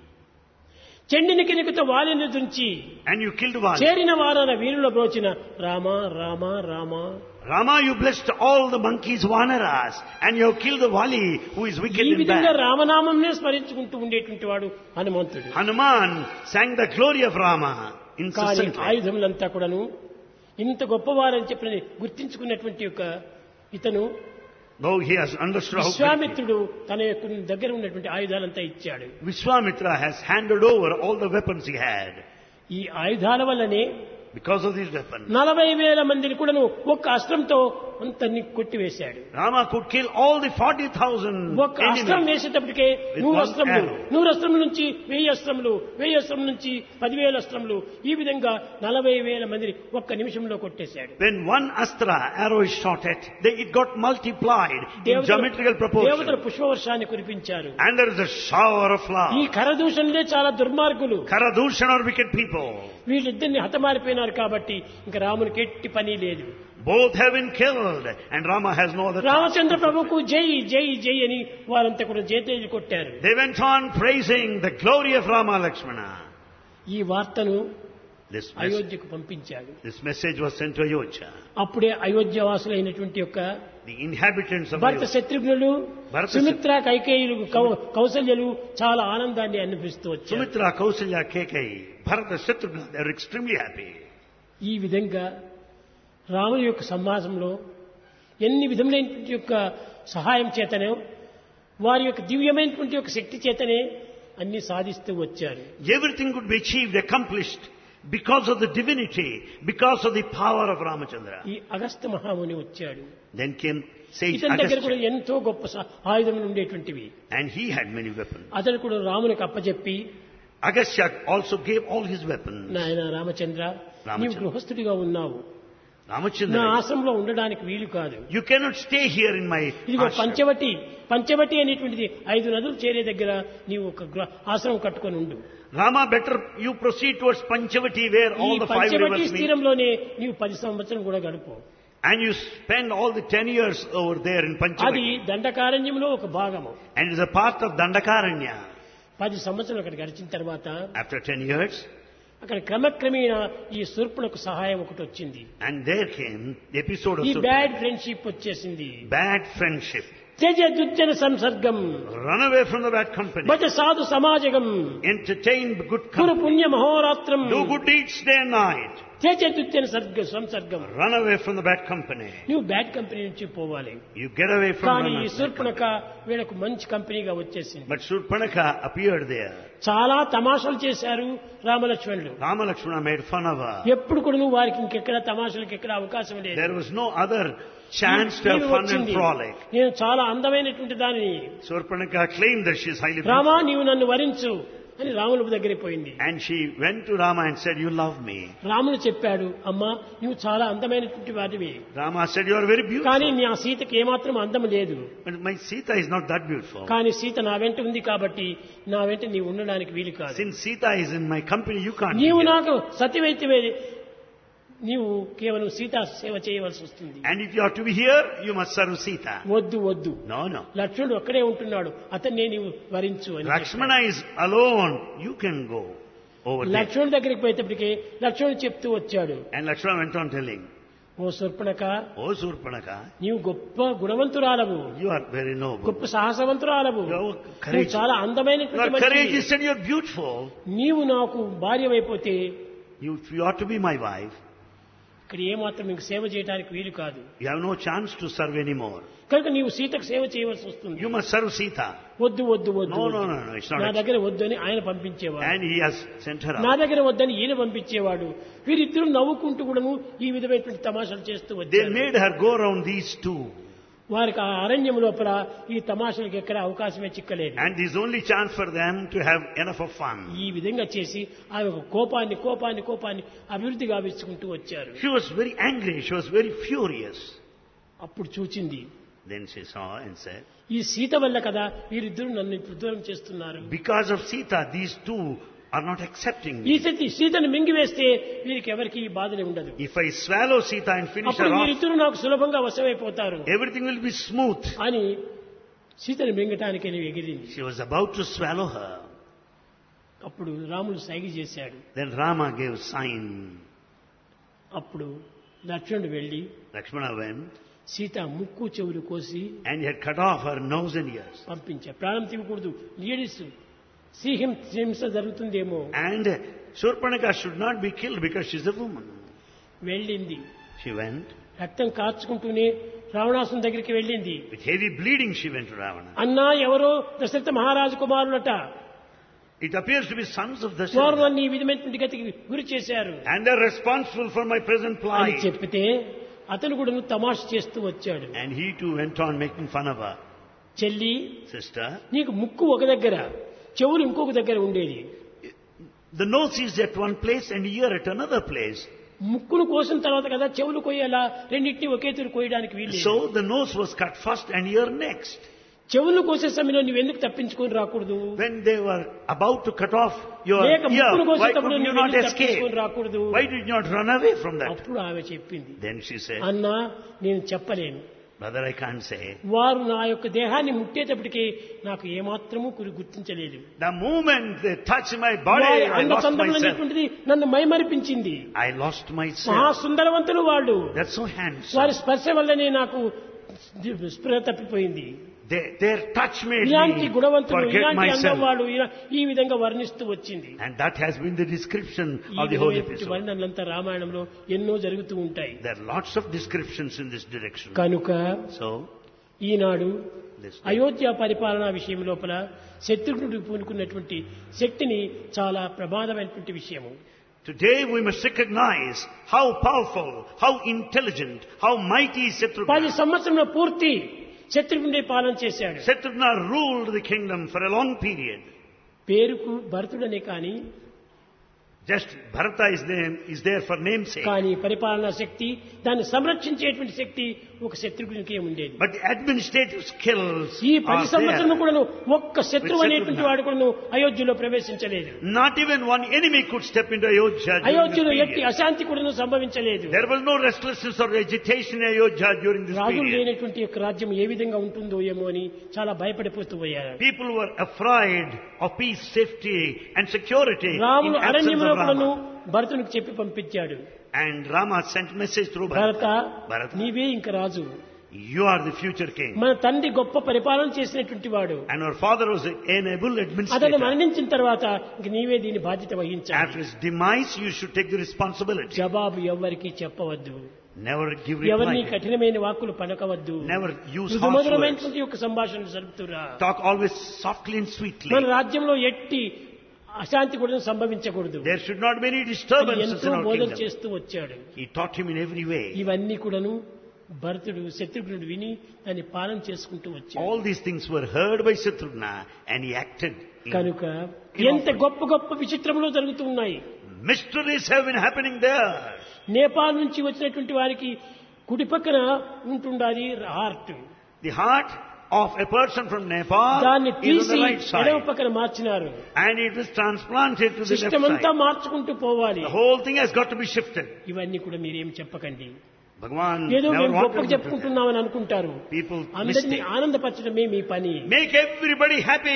చెండిని కినికితో వాలిని దుంచి And you killed Vali. చేరిన వారన వీరుల బ్రోచిన Rama Rama Rama. Rama, you blessed all the monkeys, Vanaras, and you killed the Vali who is wicked ఈ and విధంగా bad. రామనామంనే స్మరించుకుంటూ ఉండేటువంటి వాడు హనుమంతుడు. Hanuman sang the glory of Rama కానీ incessantly. ఆయుధములంతా కూడాను ఇంత గొప్పవారని చెప్పిన గుర్తించుకున్నటువంటి యొక్క ఇతను Though he has understood how great he is. విశ్వామిత్రుడు తన యొక్క దగ్గర ఉన్నటువంటి ఆయుధాలంతా ఇచ్చాడు. Vishwamitra has handed over all the weapons he had. ఈ ఆయుధాల వల్లనే Because of these weapons, నలభై వేల మందిని కూడాను ఒక్క అస్త్రంతో అంతన్ని కొట్టివేశాడు. Rama could kill all the forty thousand ఒక్క అస్త్రం enemies. వేసేటప్పటికే With నూరు one అస్త్రములు, arrow. నూరు అస్త్రముల నుంచి వెయ్యి అస్త్రములు, వెయ్యి అస్త్రం నుంచి పదివేల అస్త్రములు, ఈ విధంగా నలభై వేల మందిని ఒక్క నిమిషంలో కొట్టేశాడు. When one astra arrow is shot at, they, it got multiplied in geometrical దేవతలు proportion. పుష్పవర్షాన్ని కురిపించారు. And there is a shower of ఈ flowers. కరదూషణలే చాలా దుర్మార్గులు. Karadushan are wicked people. వీళ్ళిద్దరిని హతమారిపోయినారు కాబట్టి ఇంకా రామునికి ఎట్టి పని లేదు. Both have been killed and Rama has no other task. Ramachandra ప్రభుకు జై జై జై అని వారంతా కూడా జయతేజి కొట్టారు. They went on praising the glory of Rama Lakshmana. ఈ వార్తను This, mes- అయోధ్యకు పంపించాడు. this message was sent to Ayodhya. అప్పుడే అయోధ్య వాసులైనటువంటి యొక్క The inhabitants of Bharata Ayodhya. శత్రుఘ్నులు, భరత సుమిత్ర, కైకేయులు, కౌ- కౌసల్యలు చాలా ఆనందాన్ని అనుభవిస్తూ వచ్చారు. Sumitra, Kausalya, Kekai, Bharata, Shatrugna, they are extremely happy. ఈ విధంగా రాముని యొక్క సమాజంలో ఎన్ని విధములైనటువంటి యొక్క సహాయం చేతనే వారి యొక్క దివ్యమైనటువంటి యొక్క శక్తి చేతనే అన్ని సాధిస్తూ వచ్చారు. Everything could be achieved, accomplished because of the divinity, because of the power of Ramachandra. ఈ అగస్త్య మహాముని వచ్చాడు. Then came sage ఇతని దగ్గర కూడా Agastya, ఎంతో గొప్ప స- ఆయుధములు ఉండేటువంటివి. and he had many weapons. అతను కూడా రామునికి అప్పచెప్పి, Agastya also gave all his weapons. నాయన రామచంద్ర, రామచంద్ర. నీవు గృహస్థుడిగా ఉన్నావు, నా Ramachandra, ఆశ్రమంలో ఉండడానికి వీలు కాదు. you cannot stay here in my ఇదిగో ashram. పంచవటి పంచవటి అనేటువంటిది ఐదు నదులు చేరే దగ్గర నీవు ఒక గృహ ఆశ్రమం కట్టుకొని ఉండు. Rama, better you proceed towards Panchavati where ఈ all the five Panchavati rivers meet. స్థిరంలోనే నీవు పది సంవత్సరం కూడా గడుపు. And you spend all the ten years over there in అది Panchavati. దండకారణ్యంలో ఒక భాగము. And it is a part of Dandakaranya. పది సంవత్సరాలు అక్కడ గడిచిన తర్వాత After ten years, అక్కడ క్రమక్రమేణా ఈ శూర్పణకు సహాయం ఒకటి వచ్చింది. and there came the episode of ఈ Surpanakha. బ్యాడ్ ఫ్రెండ్షిప్ వచ్చేసింది. Bad friendship. త్యజ దుర్జన సంసర్గం Run away from the bad company. భజ సాధు సమాజగం Entertain good కురు company. పుణ్య మహోరాత్రం Do good deeds day and night. త్యజ దుర్జన సర్గ సంసర్గం. Run away from the bad company. నువ్వు బ్యాడ్ కంపెనీ నుంచి పోవాలి. You get away from కానీ ఈ one another. శూర్పణక వీళ్ళకు మంచి కంపెనీగా వచ్చేసింది. But Surpanakha appeared there. చాలా తమాషాలు చేశారు రామలక్ష్మణులు. Rama Lakshmana made fun of her. ఎప్పుడు కూడా వారికి ఇంకెక్కడ తమాషాలకి ఎక్కడ అవకాశం లేదు. There was no other chance to have నీవు fun and వచ్చింది. frolic. నేను చాలా అందమైనటువంటి దానిని. Surpanakha claimed that she is highly beautiful. Rama నీవు నన్ను వరించు అని రాముల దగ్గరికి పోయింది. And she went to Rama and said, you love me. రాముడు చెప్పాడు, అమ్మా నువ్వు చాలా అందమైనటువంటి వాటివి, Rama said, you are very కానీ beautiful. నా సీతకి ఏమాత్రం అందం లేదు. But my Sita is not that beautiful. కానీ సీత నా వెంట ఉంది కాబట్టి నా వెంట నీవు ఉండడానికి వీలు కాదు. Since Sita is in my company, you can't be నీవు here. నాకు సతివైతే నీవు కేవలం సీతా సేవ చేయవలసి వస్తుంది. And if you are to be here, you must serve Sita. వద్దు వద్దు, No, no. లక్ష్మణుడు ఒక్కడే ఉంటున్నాడు, అతన్నే నీవు వరించు అని చెప్పాడు. Lakshmana is alone. You can go over there. లక్ష్మణుడి దగ్గరికి పోయేటప్పటికి లక్ష్మణుడు చెప్తూ వచ్చాడు, And Lakshmana went on telling, oh Shurpanakha, oh Surpanakha, నీవు గొప్ప గుణవంతురాలవు, you are very noble. గొప్ప సాహసవంతురాలవు, You are నువ్వు courageous. చాలా You are అందమైనటువంటి మనిషివి. courageous and you are beautiful. నీవు నాకు భార్యమైపోతే You, if you are to be my wife, ఇక్కడ ఏమాత్రం నీకు సేవ చేయడానికి వీలు కాదు. you have no chance to serve anymore. కనుక నీవు సీతకు సేవ చేయవలసి వస్తుంది. You must serve Sita. వద్దు వద్దు వద్దు No, వద్దు. no, no, no, it's not నా acceptable. దగ్గర వద్దు అని ఆయన పంపించేవాడు, And he has sent her నా out. దగ్గర వద్దని ఈయన పంపించేవాడు. వీరిద్దరూ నవ్వుకుంటూ కూడాను ఈ విధమైనటువంటి తమాషాలు చేస్తూ They వచ్చారు. made her go around these two. వారికి ఆ అరణ్యం లోపల ఈ తమాషాలకు ఎక్కడ అవకాశమే చిక్కలేదు. And there's only chance for them to have enough of fun. ఈ విధంగా చేసి ఆమె ఒక కోపాన్ని కోపాన్ని కోపాన్ని అభివృద్ధి గావించుకుంటూ వచ్చారు. She was very angry. She was very furious. అప్పుడు చూచింది, Then she saw and said, ఈ సీత వల్ల కదా వీరిద్దరూ నన్ను ఇప్పుడు దూరం చేస్తున్నారు. because of Sita, these two are not accepting ఈ me. సతి సీతను మింగివేస్తే వీరికి ఎవరికి ఈ బాధనే ఉండదు. If I swallow Sita and finish అప్పుడు her off, వీరిద్దరూ నాకు సులభంగా వశమైపోతారు everything will be smooth. అని సీతను మింగటానికి ఎగిరింది. She was about to swallow her. అప్పుడు రాముడు సైగ చేశాడు. Then Rama gave sign. అప్పుడు లక్ష్మణుడు వెళ్లి Lakshmana went సీత ముక్కు చెవులు కోసి and he had cut off her nose and ears. పంపించారు. ప్రాణం తీయకూడదు, లేడీస్ శ్రీహిం హింస జరుగుతుందేమో. And Surpanakha should not be killed because she's a woman. వెళ్ళింది. She went. రక్తం కార్చుకుంటూనే రావణాసుని దగ్గరికి వెళ్ళింది. With heavy bleeding, she went to Ravana. అన్నా ఎవరో దశరథ మహారాజు కుమారులట, It appears to be sons of వారు Dasharatha. నన్ను ఈ విధమైనటువంటి గతికి గురి చేశారు And they're responsible for my present అని plight. చెప్పితే అతను కూడా తమాష చేస్తూ వచ్చాడు. And he too went on making fun of her. చెల్లి, Sister, నీకు ముక్కు ఒక దగ్గర, చెవులు ఇంకొక దగ్గర ఉండేది. the nose is at one place and ear at another place. ముక్కును కోసిన తర్వాత కదా చెవులు కొయ్యాలా, రెండింటినీ ఒకే తీరు కోయడానికి వీలు. So the nose was cut first and ear next. చెవులు కోసే సమయంలో నువ్వు ఎందుకు తప్పించుకొని రాకూడదు? When they were about to cut off your లేక ear, ముక్కును why కోసేటప్పుడు could you నువ్వు not ఎందుకు escape? తప్పించుకొని రాకూడదు? Why did you not run away from that? అప్పుడు ఆమె చెప్పింది, Then she said, అన్నా నేను చెప్పలేను, brother, I can't say. వారు నా యొక్క దేహాన్ని ముట్టేటప్పటికి నాకు ఏమాత్రము గురి గుర్తించలేదు. The moment they touched my body, వారి I lost myself. అందచందములైనటువంటిది నన్ను మైమరిపించింది. I lost myself. మహాసుందరవంతులు వాళ్ళు, That's so handsome. వారి స్పర్శ వల్లనే నాకు స్పృహ తప్పిపోయింది. They, their touch made ఇలాంటి me గుణవంతులు, forget ఇలాంటి అందం myself. వాళ్ళు ఇలా ఈ విధంగా వర్ణిస్తూ వచ్చింది. And that has been the description ఈ of the whole విధమైనటువంటి episode. వర్ణనలంతా రామాయణంలో ఎన్నో జరుగుతూ ఉంటాయి. There are lots of descriptions in this direction. కనుక So, Eenadu this day, Ayodhya పరిపాలనా విషయం లోపల శత్రుఘ్నుడు పూనుకున్నటువంటి శక్తిని చాలా ప్రమాదమైనటువంటి విషయము. today we must recognize how powerful, how intelligent, how mighty పది Shatrugna. సంవత్సరంలో పూర్తి శత్రుఘ్నుడే పాలన చేశాడు. Shatrugna ruled the kingdom for a long period. పేరుకు భరతుడనే కాని Just Bharata is there, is there for namesake. కానీ పరిపాలనా శక్తి, దాన్ని సంరక్షించేటువంటి శక్తి ఒక శత్రుఘ్నునికే ఉండేది. But the administrative skills ఈ are పది సంవత్సరం there. కూడా ఒక్క శత్రువు అనేటువంటి వాడు కూడా అయోధ్యలో ప్రవేశించలేదు. Not even one enemy could step into Ayodhya during అయోధ్యలో this ఎట్టి period. అశాంతి కూడా సంభవించలేదు. There was no restlessness or agitation in Ayodhya during this రాజులు period. లేనటువంటి యొక్క రాజ్యం ఏ విధంగా ఉంటుందో ఏమో అని చాలా భయపడిపోతూ పోయారు. People were afraid of peace, safety and security in రాముడు absence అరణ్యంలో of కూడాను Rama. భరతునికి చెప్పి పంపించాడు. And Rama sent message through Bharata, Bharata. Bharata, నీవే ఇంక రాజు. you are the future king. మన తండ్రి గొప్ప పరిపాలన చేసినటువంటి వాడు. And our father was an able అతను administrator. మరణించిన తర్వాత ఇంక నీవే దీని బాధ్యత After వహించాలి. his demise, you should take the responsibility. జవాబు ఎవ్వరికి చెప్పవద్దు. Never give ఎవరిని reply. కఠినమైన వాక్కులు పలకవద్దు. Never use harsh words. మృదుమధురమైనటువంటి యొక్క సంభాషణ జరుపుతురా. Talk always softly and sweetly. మన రాజ్యంలో ఎట్టి అశాంతి కూడా సంభవించకూడదు. There should not be any అని disturbances ఎంతో in our బోధన kingdom. చేస్తూ వచ్చాడు. He taught him in every way. ఇవన్నీ కూడాను భరతుడు శత్రుఘ్నుడు విని దాన్ని పాలన చేసుకుంటూ వచ్చాడు. All these things were heard by Shatrughna and he acted. in- కనుక ఎంత గొప్ప గొప్ప విచిత్రములు జరుగుతూ ఉన్నాయి. Mysteries have been happening there. Nepal నుంచి వచ్చినటువంటి వారికి కుడి పక్కన ఉంటుండాలి heart. The heart of a person from Nepal దాన్ని is on తీసి the right ఎడమ side. పక్కన మార్చినారు. And it was transplanted to the left system అంతా side. మార్చుకుంటూ పోవాలి. The whole thing has got to be shifted. ఇవన్నీ కూడా మీరేం చెప్పకండి. Bhagavan ఏదో never మేము wanted గొప్పగా to do that. చెప్పుకుంటున్నామని అనుకుంటారు. People అందరినీ mistake. ఆనందపరచడమే మీ పని Make everybody happy.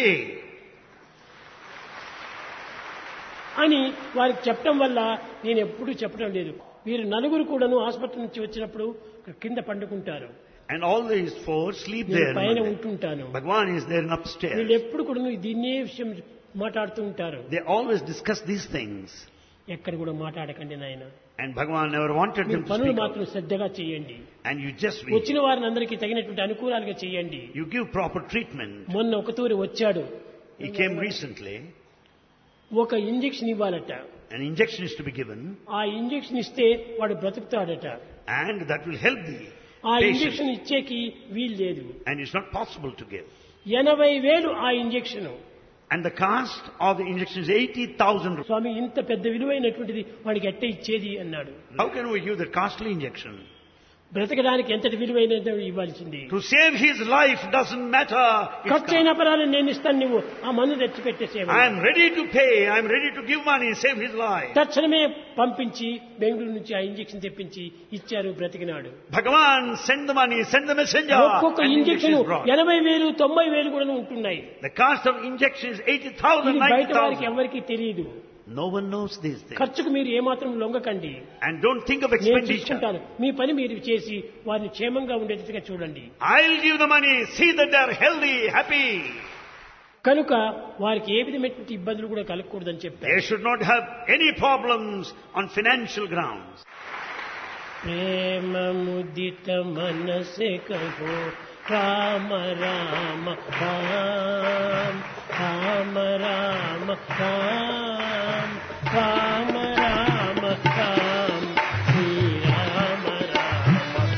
అని వారికి చెప్పడం వల్ల నేను ఎప్పుడూ చెప్పడం లేదు. వీరు నలుగురు కూడాను హాస్పిటల్ నుంచి వచ్చినప్పుడు కింద పండుకుంటారు. And all these four sleep నేను there. పైన ఉంటుంటాను. Bhagavan is there in వీళ్ళు upstairs. ఎప్పుడు కూడా దీన్నే విషయం మాట్లాడుతూ ఉంటారు. They always discuss these things. ఎక్కడ కూడా మాట్లాడకండి నాయన. And Bhagavan never wanted మీరు them to పనులు speak మాత్రం out. శ్రద్ధగా చేయండి. And you just వచ్చిన వారిని అందరికీ తగినటువంటి అనుకూలాలుగా చేయండి. you give proper treatment. మొన్న ఒక తూరి వచ్చాడు. He came recently. ఒక ఇంజెక్షన్ ఇవ్వాలట. An injection is to be given. ఆ ఇంజెక్షన్ ఇస్తే వాడు బ్రతుకుతాడట. And that will help the ఆ patient. ఇంజెక్షన్ ఇచ్చేకి వీలు లేదు. And it's not possible to give. ఎనభై వేలు ఆ injection. And the cost of the injection is eighty thousand rupees. స్వామి ఇంత పెద్ద విలువైనటువంటిది వాడికి ఎట్ట ఇచ్చేది అన్నాడు. How can we give the costly injection? బ్రతకడానికి ఎంతటి విలువైనది ఇవ్వాల్సింది. To save his life doesn't matter. It's ఖర్చు అయిన పరాలు నేను ఇస్తాను, నువ్వు ఆ మందు తెచ్చి పెట్టేసేవా. I am ready to pay. I am ready to give money, save his life. తక్షణమే పంపించి బెంగళూరు నుంచి ఆ ఇంజెక్షన్ తెప్పించి ఇచ్చారు, బ్రతికినాడు. Bhagavan, send the money, send the messenger. ఒక్కొక్క And injection injection is brought. ఎనభై వేలు తొంభై వేలు కూడా ఉంటున్నాయి. The cost of injection is eighty thousand, ఇది ninety బయట వారికి thousand. ఎవరికి తెలియదు. No one knows these things. ఖర్చుకు మీరు ఏమాత్రం లొంగకండి. And don't think of నేను expenditure. చూసుకుంటాను, మీ పని మీరు చేసి వారిని క్షేమంగా ఉండేట్టుగా చూడండి. I'll give the money. See that they are healthy, happy. కనుక వారికి ఏ విధమైనటువంటి ఇబ్బందులు కూడా కలగకూడదని చెప్పారు. They should not have any problems on financial grounds. ప్రేమ ముదిత మనసే కహో రామ రామ రామ రామ రామ రామ రామ రామ రామ శ్రీ రామ రామ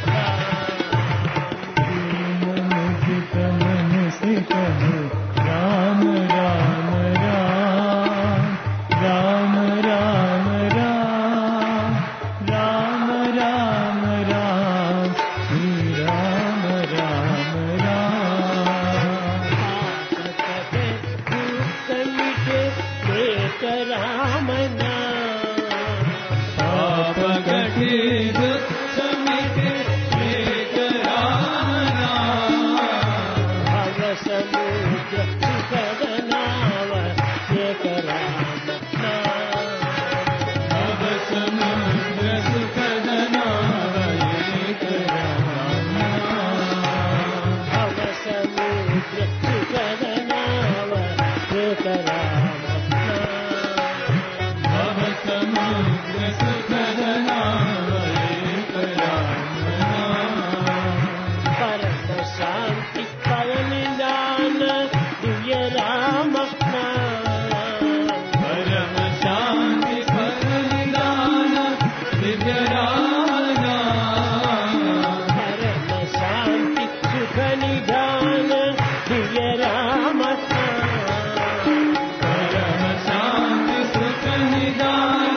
రామ రామ రామ రామ రామ రామ రామ రామ రామ శ్రీ రామ రామ రామ పాప గఠే దుఃఖ మిటే ఏక రామ నామ భవ సముద్ర సుఖద నావ ఏక రామ భవ సముద్ర సుఖద నామ ఏక రామ భవ సముద్ర సుఖద నావ ఏక రామ భవ సముద్ర సుఖద నామ ఏక రామ పరమ శాంతి పవనిదాన దివ్య రామ పరమ శాంతి పరనిదాన దివ్య రామ పరమ శాంతి సుఖ నిధాన దివ్య రామ పరమ శాంతి సుఖ నిదాన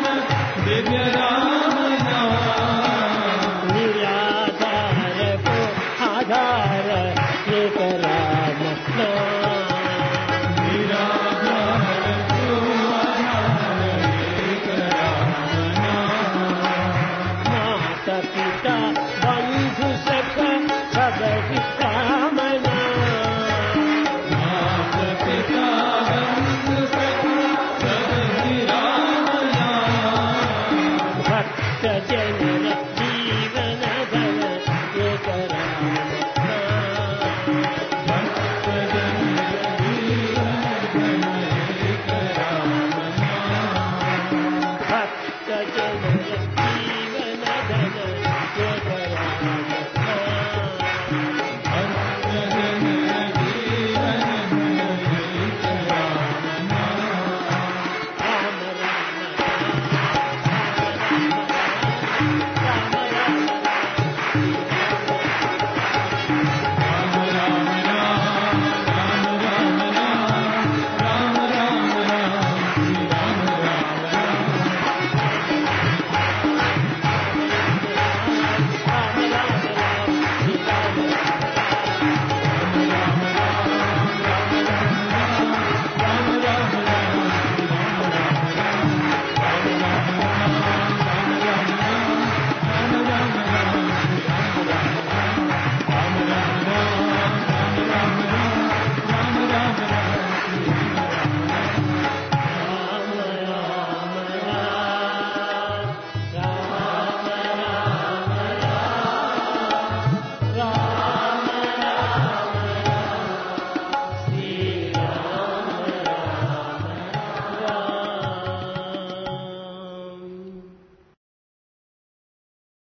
जनयति